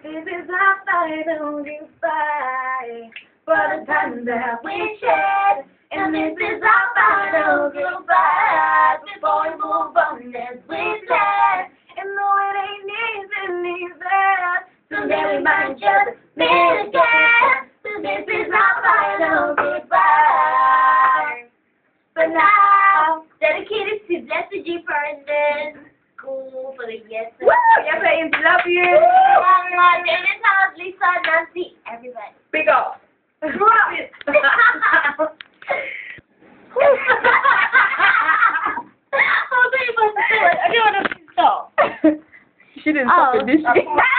This is our final goodbye for the time that we shared. And this is our final goodbye before we move on as we said. And though it ain't easy, someday we might just meet again. So this is our final goodbye. But now, dedicated to Jesse G. Farringdon School for the Yes. Woo! Yes, I love you. Dain, talzz, Lisa, Nancy, everybody. Big off. Grew up it. I didn't want to stop. She didn't stop it, did she?